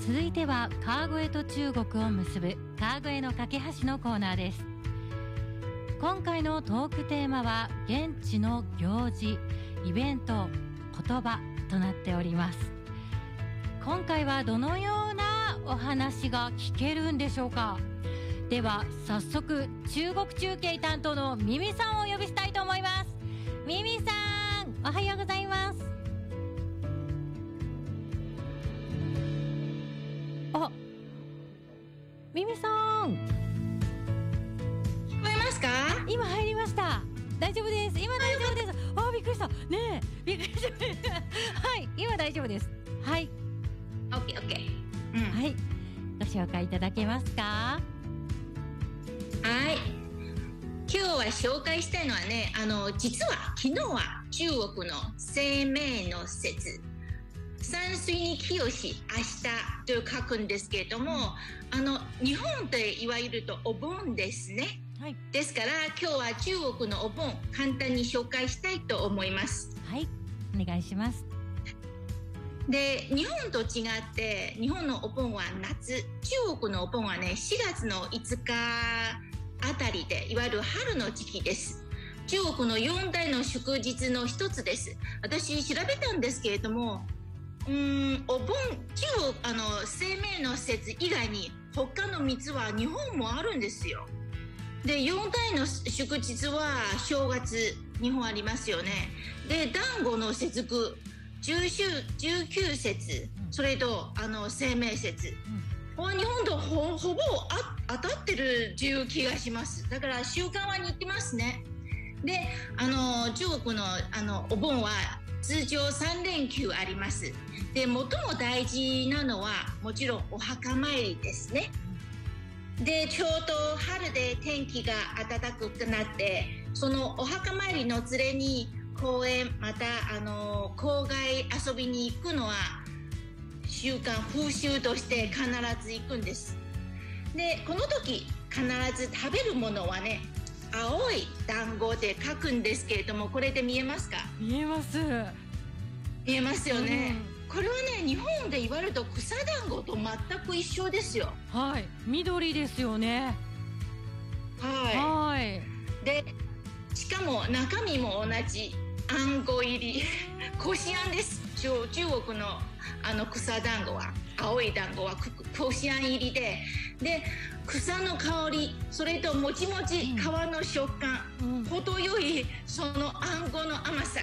続いては川越と中国を結ぶ川越の架け橋のコーナーです。今回のトークテーマは現地の行事、イベント、言葉となっております。今回はどのようなお話が聞けるんでしょうか。では早速中国中継担当のミミさんをお呼びしたいと思います。ミミさん、おはようございます。あ、ミミさん、 聞こえますか？ 今入りました。大丈夫です。今大丈夫です。あ、びっくりした。ねえ、びっくりした。はい、今大丈夫です。はい。 オッケーオッケー。 はい。ご紹介いただけますか？ はい。今日は紹介したいのはね、実は昨日は中国の清明の節、山水に清し明日と書くんですけれども、日本でいわゆるとお盆ですね。はい、ですから今日は中国のお盆簡単に紹介したいと思います。 はい、お願いします。 で、日本と違って日本のお盆は夏、中国のお盆はね4月の5日あたりで、いわゆる春の時期です。中国の4大の祝日の一つです。私調べたんですけれども、お盆、中国清明の節以外に他の3つは日本もあるんですよ。で、4大の祝日は正月、日本ありますよね。で、団子の節句、19節、それと清明節、日本とほぼ当たってるという気がします。だから習慣は似てますね。で、中国のお盆は通常3連休あります。で、最も大事なのはもちろんお墓参りですね。で、ちょうど春で天気が暖かくなって、そのお墓参りの連れに公園、また郊外遊びに行くのは習慣、風習として必ず行くんです。で、この時必ず食べるものはね、青い団子で書くんですけれども、これで見えますか？ 見えます。 見えますよね。これはね、日本で言われると草団子と全く一緒ですよ。 はい、緑ですよね。 はい。で、しかも中身も同じあんこ入りこしあんです。中国の草団子は、青い団子はこしあん入りで、草の香り、それともちもち皮の食感、程よいそのあんこの甘さ。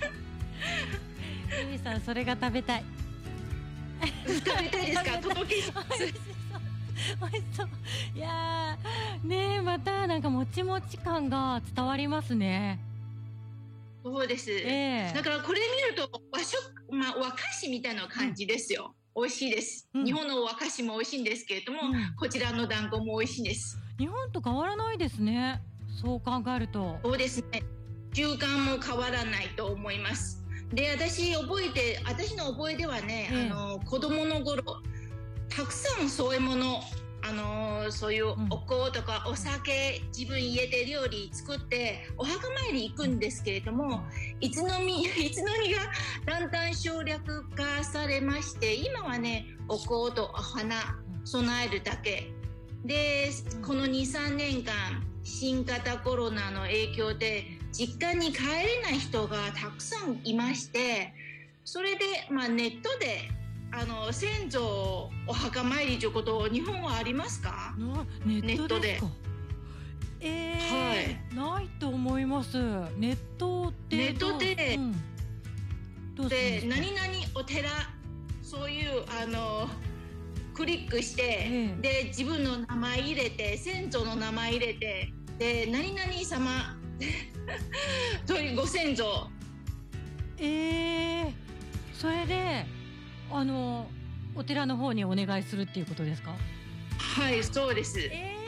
ミミさん、それが食べたい。 食べたいですか？届けます。 美味しそう。いやー、ねえ、またなんかもちもち感が伝わりますね。 そうです。だからこれ見ると和菓子みたいな感じですよ。美味しいです。日本の和菓子も美味しいんですけれども、こちらの団子も美味しいです。 日本と変わらないですね。そう考えると。 そうですね。習慣も変わらないと思います。で、私の覚えではね、子供の頃たくさんそういうもの、そういうお香とかお酒、自分家で料理作ってお墓参り行くんですけれども、いつの間がだんだん省略化されまして、今はね、お香とお花備えるだけで、この 2,3 年間新型コロナの影響で実家に帰れない人がたくさんいまして、それで、ネットで先祖お墓参りということ日本はありますか？ ネットですか？はい、ないと思います。ネットで何々お寺、そういうクリックして、で自分の名前入れて、先祖の名前入れて、で何々様というご先祖、 それでお寺の方にお願いするっていうことですか？ はい、そうです。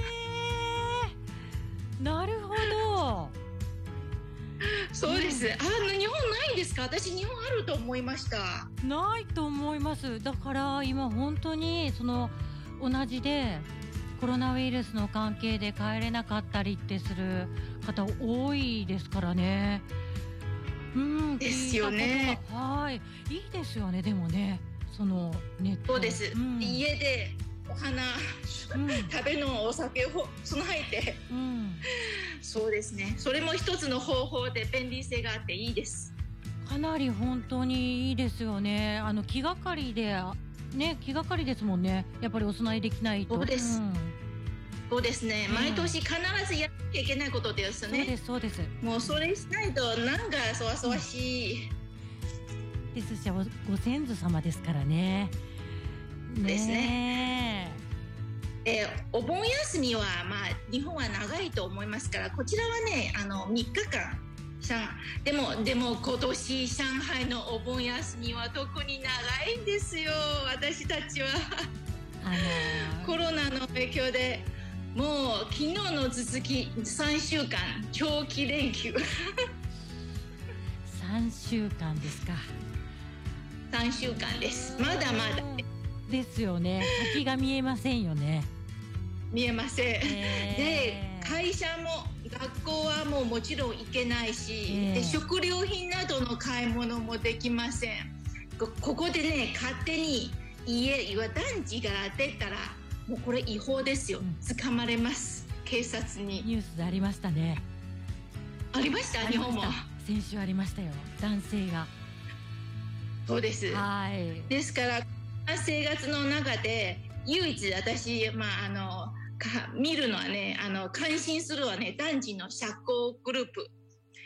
なるほど。 そうです。日本ないんですか？私日本あると思いました。 ないと思います。だから今本当に同じでコロナウイルスの関係で帰れなかったりってする方多いですからね。 ですよね。 はい、いいですよね。でもね、 そのネット。 そうです、家でお花、食べのお酒を備えて、そうですね、それも一つの方法で便利性があっていいです。 かなり本当にいいですよね。気がかりでね、気がかりですもんね。やっぱりお供えできないと。 そうです、そうですね、毎年必ずやらなきゃいけないことですよね。 そうですそうです。 もうそれしないとなんかそわそわしい、 ですし、ご先祖様ですからね。 ですね。お盆休みは日本は長いと思いますから、こちらはね3日間でも今年上海のお盆休みは特に長いんですよ。私たちはコロナの影響でもう昨日の続き3週間長期連休 3週間ですか。 3週間です。まだまだですよね。先が見えませんよね。 見えません、で会社も学校はもちろん行けないし、で食料品などの買い物もできません。ここでね勝手に団地から出たらもうこれ違法ですよ、捕まれます。警察に。 ニュースでありましたね。 ありました。日本も先週ありましたよ、男性が。そうです、ですから生活の中で唯一私、見るのはね、関心するはね、団地の社交グループ。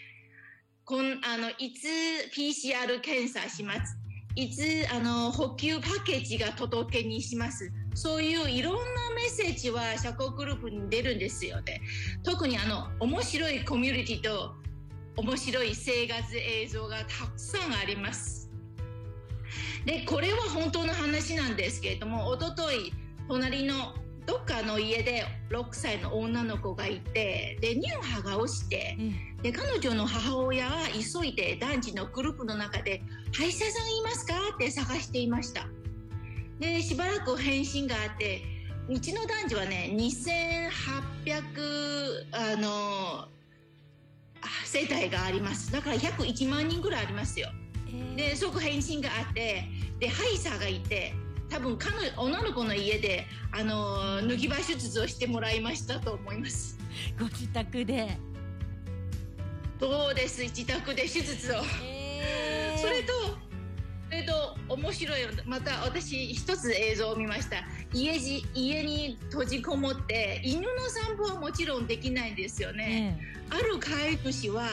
いつ PCR 検査します。いつ補給パッケージが届けにします。そういういろんなメッセージは社交グループに出るんですよね。特に面白いコミュニティと面白い生活映像がたくさんあります。でこれは本当の話なんですけれども、一昨日隣のどっかの家で6歳の女の子がいて、で乳歯が落ちて、で彼女の母親は急いで団地のグループの中で歯医者さんいますかって探していました。でしばらく返信があって、うちの団地はね2800世帯があります。だから約1万人ぐらいありますよ。で即返信があって、で歯医者がいて、多分女の子の家で脱ぎ歯手術をしてもらいましたと思います。 ご自宅で。 そうです、自宅で手術を、それと面白い。また私一つ映像を見ました。家に閉じこもって犬の散歩はもちろんできないんですよね、ある飼い主は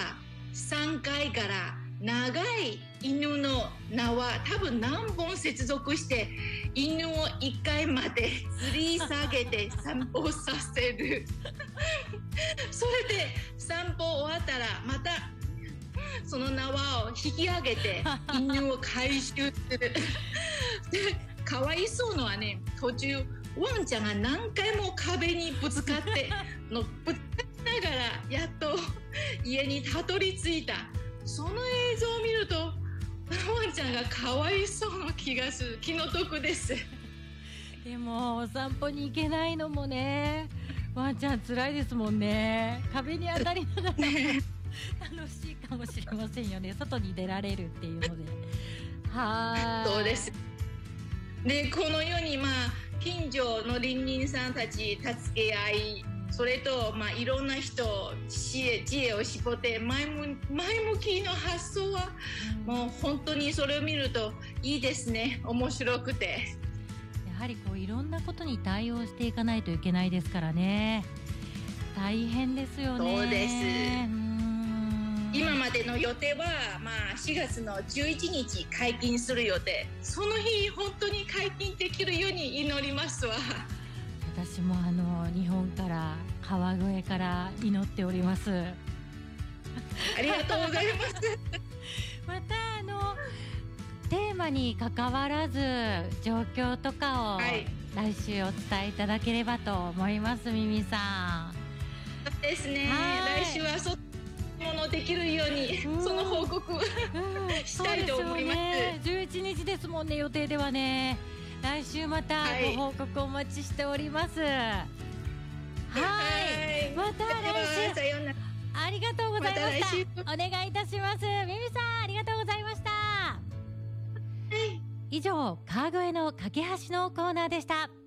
3階から長い犬の縄多分何本接続して犬を1階まで吊り下げて散歩させるそれで散歩終わったらまたその縄を引き上げて犬を回収するでかわいそうのはね、途中ワンちゃんが何回も壁にぶつかってぶつかりながらやっと家にたどり着いた。その映像を見るとワンちゃんがかわいそうな気がする。気の毒です。 でもお散歩に行けないのもね、ワンちゃん辛いですもんね。壁に当たりながら、ね、楽しいかもしれませんよね。外に出られるっていうので。 そうです。でこのように近所の隣人さんたち助け合い、それといろんな人知恵を絞って前向きの発想はもう本当にそれを見るといいですね。面白くて、 やはりいろんなことに対応していかないといけないですからね。大変ですよね。 そうです。今までの予定は4月の11日解禁する予定。その日本当に解禁できるように祈りますわ。 私も日本から川越から祈っております。 ありがとうございますまたテーマに関わらず状況とかを来週お伝えいただければと思います。ミミさん。 そうですね、来週はそのできるように、その報告したいと思います。 11日ですもんね、予定ではね。来週またご報告お待ちしております。また来週ありがとうございました。お願いいたします。ミミさんありがとうございました。 以上、川越の架け橋のコーナーでした。